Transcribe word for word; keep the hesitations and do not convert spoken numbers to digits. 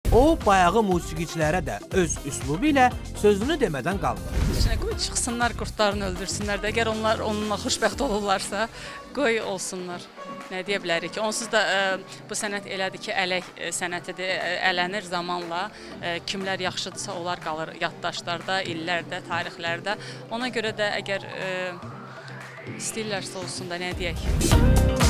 O, bayağı musiqiçilərə də öz üslubu ilə sözünü demədən qalmır. Qoy çıxsınlar, qurtlarını öldürsünlər də. Əgər onlar onunla xoşbəxt olurlarsa, qoy olsunlar. Nə deyə bilərik ki, onsuz da ə, bu sənət elədir ki, ələk sənətidir, ələnir zamanla. Ə, kimlər yaxşıdırsa, onlar qalır yaddaşlarda, illərdə, tarixlərdə. Ona görə də əgər ə, istəyirlərsə olsun da, nə deyək.